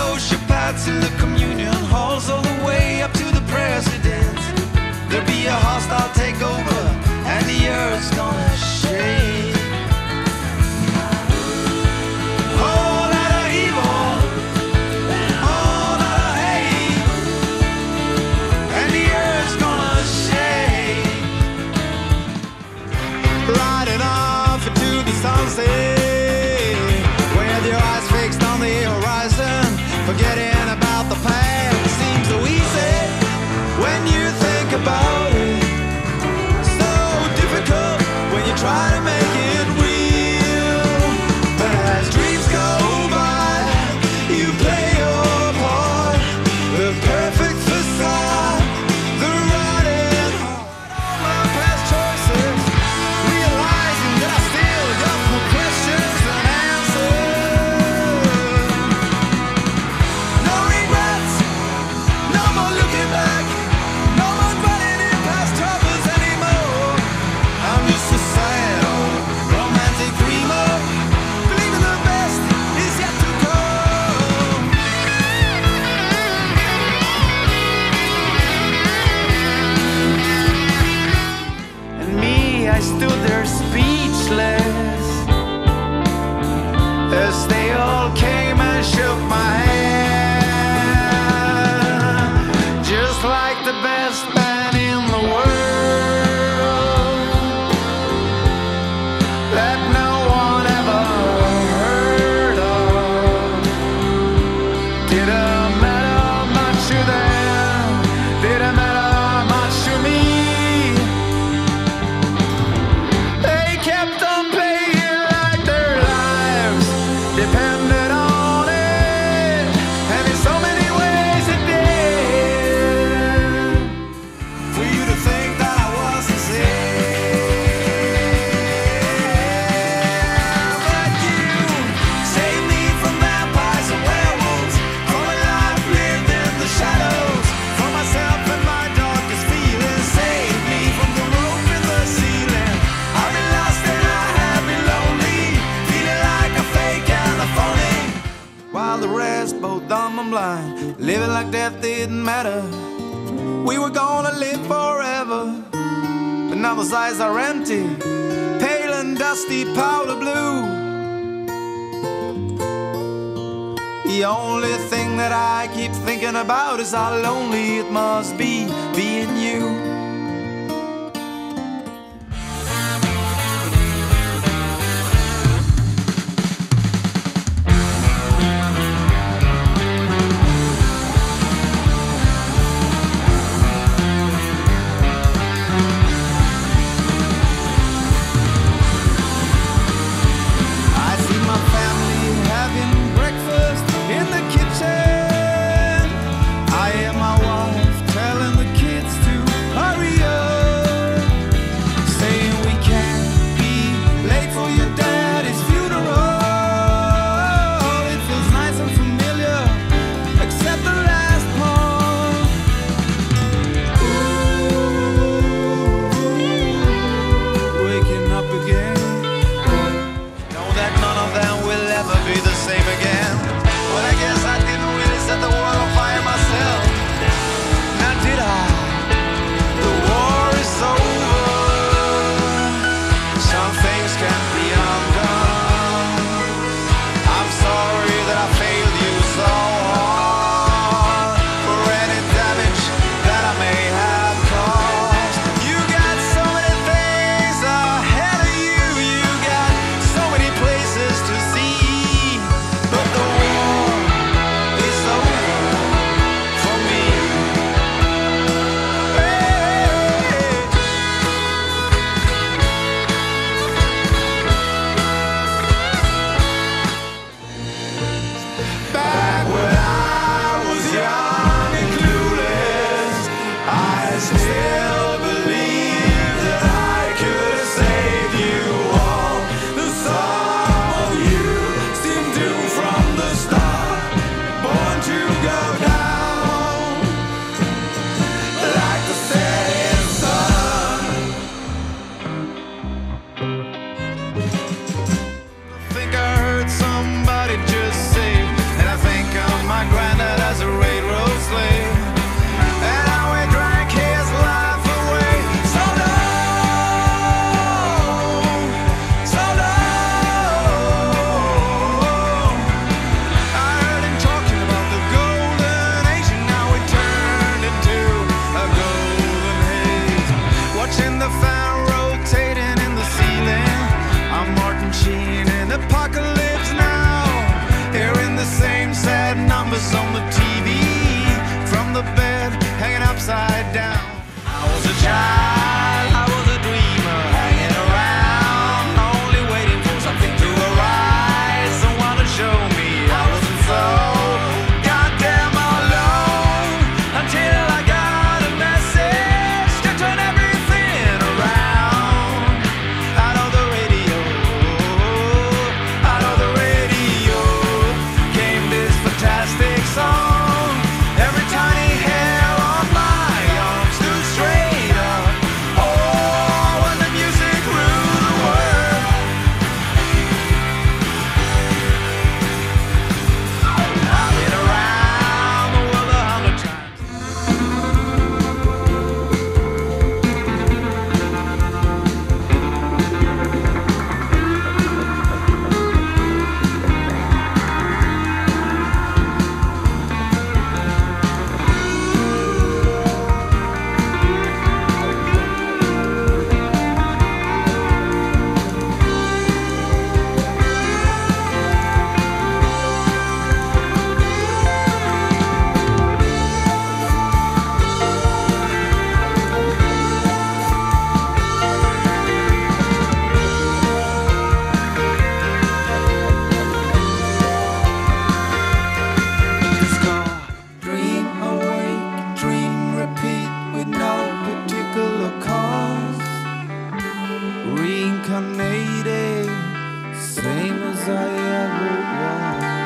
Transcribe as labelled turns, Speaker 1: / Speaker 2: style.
Speaker 1: fellowship paths in the communion halls, all the way up to the president. There'll be a hostile takeover, and the earth's gonna shake. All out of evil, all out of hate, and the earth's gonna shake. Riding off into the sunset, with your eyes fixed on the horizon, forgetting about the past. Seems so easy when you think about it, so difficult when you try to make it real. But as dreams go by, you play your part, the perfect facade, the riding hard. All my past choices, realizing that I still got more questions than answers. No regrets, no more looking back, no more dwelling in past troubles anymore. I'm just a sad old romantic dreamer, believing the best is yet to come. And me, I stood there speechless as they all came and shook my hand, just like the best band in the world that no one ever heard of. Didn't matter much to them, didn't matter much to me. They kept on playing like their lives depended on it, and in so many ways it did. For you to think that I wasn't safe, but you saved me from vampires and werewolves, from a life lived in the shadows, from myself and my darkest feelings. Saved me from the rope in the ceiling. I've been lost and I have been lonely, feeling like a fake and a phony, while the rest, both dumb and blind, living like death didn't matter. We were gonna live forever, but now those eyes are empty, pale and dusty powder blue. The only thing that I keep thinking about is how lonely it must be being you. I see my family having breakfast in the kitchen. I hear my wife telling the kids to numbers on the TV, from the bed hanging upside down. I was a child, I was a dreamer, hanging around, only waiting for something to arise, someone to show me I wasn't so goddamn alone, until I got a message to turn everything around. Out of the radio, out of the radio came this fantastic song. Every tiny hair on my arm stood straight up. Oh, when the music ruled the world. I've been around the world 100 times. It's called Dream Awake, Dream Repeat with no particular cause. Reincarnated, same as I ever was.